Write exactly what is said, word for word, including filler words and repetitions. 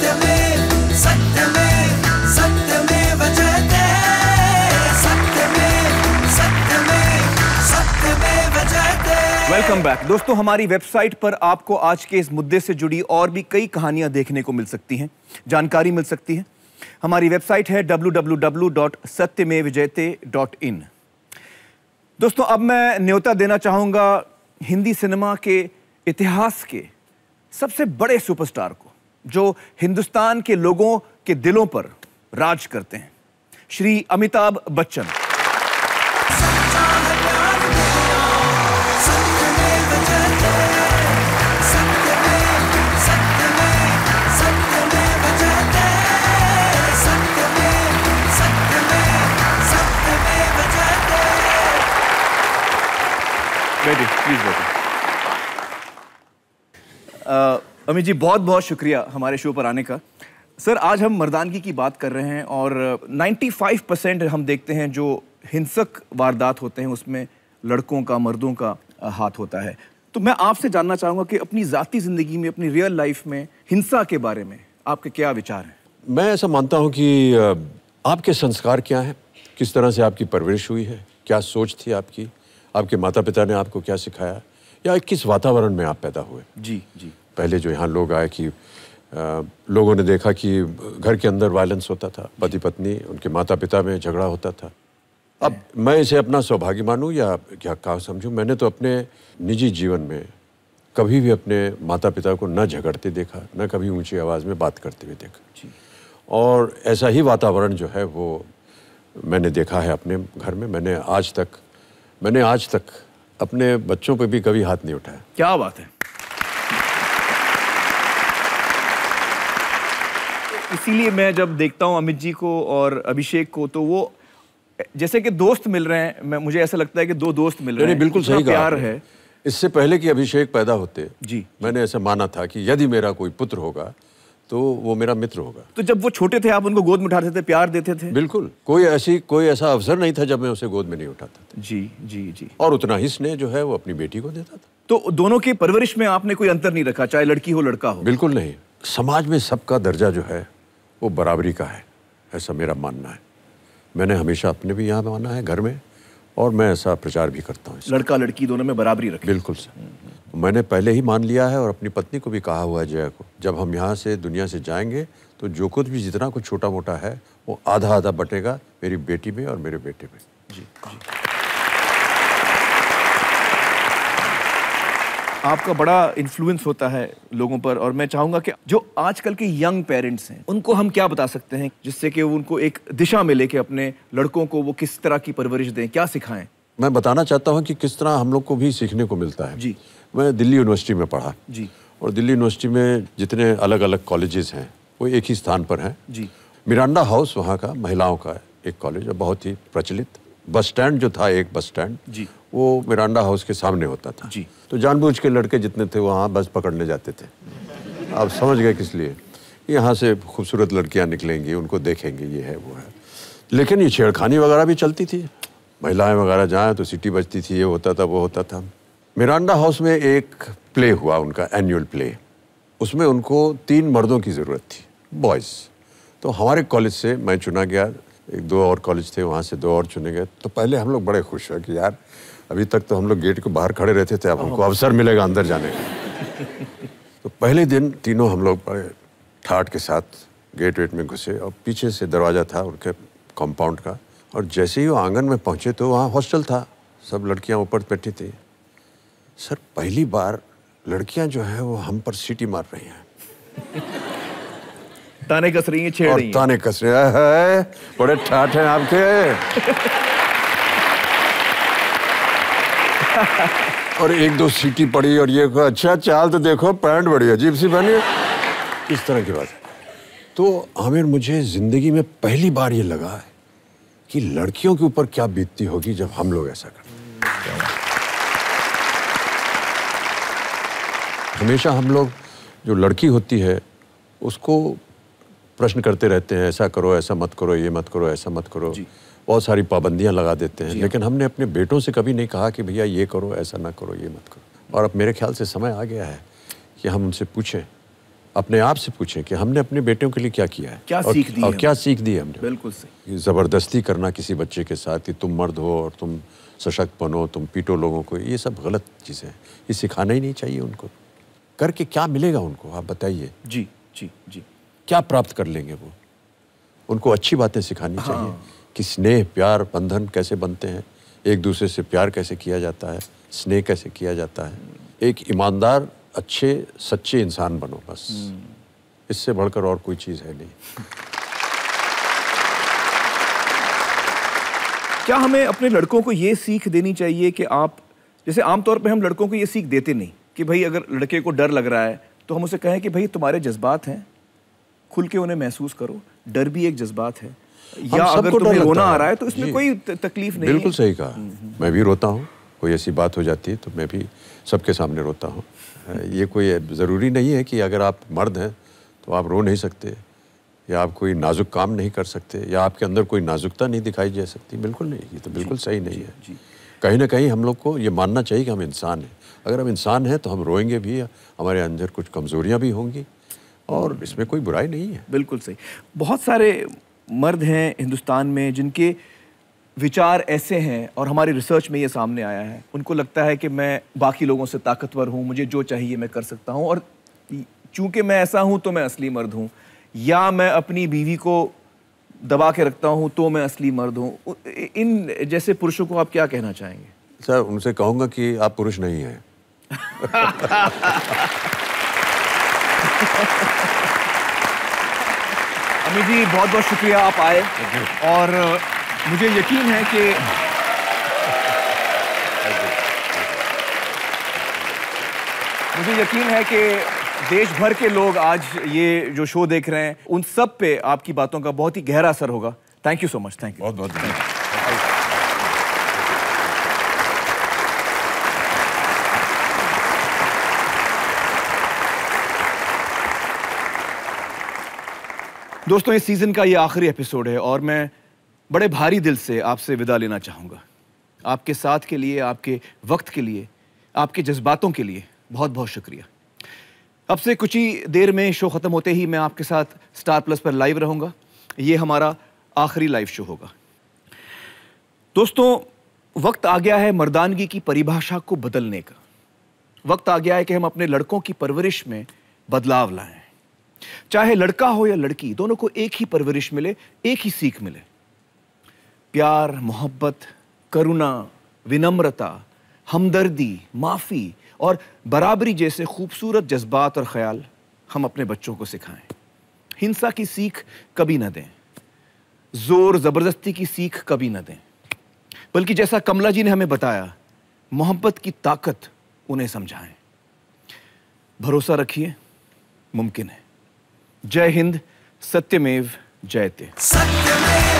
सत्यमेव सत्यमेव सत्यमेव जयते सत्यमेव सत्यमेव सत्यमेव जयते। वेलकम बैक दोस्तों, हमारी वेबसाइट पर आपको आज के इस मुद्दे से जुड़ी और भी कई कहानियां देखने को मिल सकती हैं, जानकारी मिल सकती है। हमारी वेबसाइट है डब्ल्यू डब्ल्यू डब्ल्यू डॉट सत्यमेव जयते डॉट इन। दोस्तों, अब मैं न्योता देना चाहूंगा हिंदी सिनेमा के इतिहास के सबसे बड़े सुपरस्टार को, जो हिंदुस्तान के लोगों के दिलों पर राज करते हैं, श्री अमिताभ बच्चन। बैठिए, प्लीज बैठिए। अमित जी, बहुत बहुत शुक्रिया हमारे शो पर आने का। सर, आज हम मर्दानगी की बात कर रहे हैं और पचानवे परसेंट हम देखते हैं जो हिंसक वारदात होते हैं उसमें लड़कों का, मर्दों का हाथ होता है। तो मैं आपसे जानना चाहूँगा कि अपनी ज़ाती ज़िंदगी में, अपनी रियल लाइफ में हिंसा के बारे में आपके क्या विचार हैं? मैं ऐसा मानता हूँ कि आपके संस्कार क्या हैं, किस तरह से आपकी परवरिश हुई है, क्या सोच थी आपकी, आपके माता पिता ने आपको क्या सिखाया, या किस वातावरण में आप पैदा हुए। जी जी। पहले जो यहाँ लोग आए कि आ, लोगों ने देखा कि घर के अंदर वायलेंस होता था, पति पत्नी, उनके माता पिता में झगड़ा होता था। अब मैं इसे अपना सौभाग्य मानूं या क्या कहा समझूं, मैंने तो अपने निजी जीवन में कभी भी अपने माता पिता को न झगड़ते देखा, न कभी ऊंची आवाज़ में बात करते हुए देखा। जी। और ऐसा ही वातावरण जो है वो मैंने देखा है अपने घर में। मैंने आज तक मैंने आज तक अपने बच्चों पे भी कभी हाथ नहीं उठाया। क्या बात है। इसीलिए मैं जब देखता हूं अमित जी को और अभिषेक को, तो वो जैसे कि दोस्त मिल रहे हैं। मैं मुझे ऐसा लगता है कि दो दोस्त मिल रहे हैं। बिल्कुल सही कहा। प्यार है। इससे पहले कि अभिषेक पैदा होते जी, मैंने ऐसा माना था कि यदि मेरा कोई पुत्र होगा तो वो मेरा मित्र होगा। तो जब वो छोटे थे आप उनको गोद में उठाते थे, प्यार देते थे? बिल्कुल। कोई ऐसी कोई ऐसा अवसर नहीं था जब मैं उसे गोद में नहीं उठाता था। जी जी जी। और उतना ही स्नेह जो है वो अपनी बेटी को देता था। तो दोनों की परवरिश में आपने कोई अंतर नहीं रखा, चाहे लड़की हो लड़का हो? बिल्कुल नहीं। समाज में सबका दर्जा जो है वो बराबरी का है, ऐसा मेरा मानना है। मैंने हमेशा अपने भी यहाँ माना है, घर में, और मैं ऐसा प्रचार भी करता हूँ। लड़का लड़की दोनों में बराबरी रखें। बिल्कुल सर। मैंने पहले ही मान लिया है और अपनी पत्नी को भी कहा हुआ है, जया को, जब हम यहाँ से दुनिया से जाएंगे तो जो कुछ भी जितना कुछ छोटा मोटा है वो आधा आधा बटेगा मेरी बेटी में और मेरे बेटे में। जी जी। आपका बड़ा इन्फ्लुएंस होता है लोगों पर, और मैं चाहूंगा कि जो आजकल के यंग पेरेंट्स हैं उनको हम क्या बता सकते हैं जिससे कि उनको एक दिशा मिले कि अपने लड़कों को वो किस तरह की परवरिश दें, क्या सिखाएं? मैं बताना चाहता हूँ कि किस तरह हम लोग को भी सीखने को मिलता है। जी। मैं दिल्ली यूनिवर्सिटी में पढ़ा। जी। और दिल्ली यूनिवर्सिटी में जितने अलग अलग कॉलेजेस हैं वो एक ही स्थान पर हैं। जी। मिरांडा हाउस वहाँ का महिलाओं का एक कॉलेज है, बहुत ही प्रचलित। बस स्टैंड जो था, एक बस स्टैंड, जी, वो मिरांडा हाउस के सामने होता था। जी। तो जानबूझ के लड़के जितने थे वहाँ बस पकड़ने जाते थे। आप समझ गए किस लिए? यहाँ से खूबसूरत लड़कियाँ निकलेंगी, उनको देखेंगे, ये है वो है। लेकिन ये छेड़खानी वगैरह भी चलती थी, महिलाएं वगैरह जाएँ तो सीटी बजती थी, ये होता था वो होता था। मिरांडा हाउस में एक प्ले हुआ उनका, एनुअल प्ले। उसमें उनको तीन मर्दों की ज़रूरत थी, बॉयज़। तो हमारे कॉलेज से मैं चुना गया, एक दो और कॉलेज थे वहाँ से दो और चुने गए। तो पहले हम लोग बड़े खुश हुए कि यार अभी तक तो हम लोग गेट के बाहर खड़े रहते थे, अब हमको अवसर मिलेगा अंदर जाने का। तो पहले दिन तीनों हम लोग बड़े ठाठ के साथ गेट वेट में घुसे और पीछे से दरवाज़ा था उनके कंपाउंड का, और जैसे ही वो आंगन में पहुँचे तो वहाँ हॉस्टल था, सब लड़कियाँ ऊपर बैठी थी। सर, पहली बार लड़कियां जो है वो हम पर सीटी मार रही हैं, ताने कस रही हैं, छेड़ रही हैं। ताने कस रहे हैं, बड़े ठाठ हैं आपके। और एक दो सीटी पड़ी और ये कहा, अच्छा चाल तो देखो, पैंट बड़ी अजीब सी बनी, इस तरह की बात। तो आमिर, मुझे जिंदगी में पहली बार ये लगा है कि लड़कियों के ऊपर क्या बीतती होगी जब हम लोग ऐसा करते। हमेशा हम लोग, जो लड़की होती है उसको प्रश्न करते रहते हैं, ऐसा करो, ऐसा मत करो, ये मत करो, ऐसा मत करो, बहुत सारी पाबंदियां लगा देते हैं। लेकिन हमने अपने बेटों से कभी नहीं कहा कि भैया ये करो, ऐसा ना करो, ये मत करो। और अब मेरे ख्याल से समय आ गया है कि हम उनसे पूछें अपने आप से पूछें कि हमने अपने बेटियों के लिए क्या किया है, क्या और, सीख दी और है क्या सीख दी है हमने। बिल्कुल सही। ज़बरदस्ती करना किसी बच्चे के साथ कि तुम मर्द हो और तुम सशक्त बनो, तुम पीटो लोगों को, ये सब गलत चीज़ें हैं। ये सिखाना ही नहीं चाहिए उनको। करके क्या मिलेगा उनको, आप बताइए। जी जी जी। क्या प्राप्त कर लेंगे वो। उनको अच्छी बातें सिखानी हाँ। चाहिए कि स्नेह, प्यार, बंधन कैसे बनते हैं, एक दूसरे से प्यार कैसे किया जाता है, स्नेह कैसे किया जाता है। एक ईमानदार, अच्छे, सच्चे इंसान बनो, बस। इससे बढ़कर और कोई चीज़ है नहीं। क्या हमें अपने लड़कों को ये सीख देनी चाहिए कि आप, जैसे आमतौर पे हम लड़कों को ये सीख देते नहीं कि भाई अगर लड़के को डर लग रहा है तो हम उसे कहें कि भाई तुम्हारे जज्बात हैं, खुल के उन्हें महसूस करो। डर भी एक जज्बात है, या अगर तुम्हें रोना आ रहा है तो इसमें कोई तकलीफ नहीं। बिल्कुल सही कहा। मैं भी रोता हूँ, कोई ऐसी बात हो जाती है तो मैं भी सबके सामने रोता हूँ। ये कोई ज़रूरी नहीं है कि अगर आप मर्द हैं तो आप रो नहीं सकते, या आप कोई नाजुक काम नहीं कर सकते, या आपके अंदर कोई नाजुकता नहीं दिखाई जा सकती। बिल्कुल नहीं, ये तो बिल्कुल सही नहीं है। कहीं ना कहीं हम लोग को ये मानना चाहिए कि हम इंसान हैं। अगर हम इंसान हैं तो हम रोएंगे भी, हमारे अंदर कुछ कमज़ोरियाँ भी होंगी, और इसमें कोई बुराई नहीं है। बिल्कुल सही। बहुत सारे मर्द हैं हिंदुस्तान में जिनके विचार ऐसे हैं, और हमारी रिसर्च में ये सामने आया है, उनको लगता है कि मैं बाकी लोगों से ताकतवर हूँ, मुझे जो चाहिए मैं कर सकता हूँ, और चूंकि मैं ऐसा हूँ तो मैं असली मर्द हूँ, या मैं अपनी बीवी को दबा के रखता हूँ तो मैं असली मर्द हूँ। इन जैसे पुरुषों को आप क्या कहना चाहेंगे? सर, उनसे कहूँगा कि आप पुरुष नहीं हैं। अमित जी, बहुत बहुत शुक्रिया आप आए, और मुझे यकीन है कि मुझे यकीन है कि देश भर के लोग आज ये जो शो देख रहे हैं, उन सब पे आपकी बातों का बहुत ही गहरा असर होगा। Thank you so much. Thank you बहुत बहुत धन्यवाद। दोस्तों, इस सीजन का ये आखिरी एपिसोड है, और मैं बड़े भारी दिल से आपसे विदा लेना चाहूँगा। आपके साथ के लिए, आपके वक्त के लिए, आपके जज्बातों के लिए बहुत बहुत शुक्रिया। अब से कुछ ही देर में शो ख़त्म होते ही मैं आपके साथ स्टार प्लस पर लाइव रहूँगा। ये हमारा आखिरी लाइव शो होगा। दोस्तों, वक्त आ गया है मर्दानगी की परिभाषा को बदलने का। वक्त आ गया है कि हम अपने लड़कों की परवरिश में बदलाव लाएं। चाहे लड़का हो या लड़की, दोनों को एक ही परवरिश मिले, एक ही सीख मिले। प्यार, मोहब्बत, करुणा, विनम्रता, हमदर्दी, माफ़ी और बराबरी जैसे खूबसूरत जज्बात और ख्याल हम अपने बच्चों को सिखाएं। हिंसा की सीख कभी न दें, जोर ज़बरदस्ती की सीख कभी न दें, बल्कि जैसा कमला जी ने हमें बताया, मोहब्बत की ताकत उन्हें समझाएं। भरोसा रखिए, मुमकिन है। जय हिंद, सत्यमेव जयते। सत्यमेव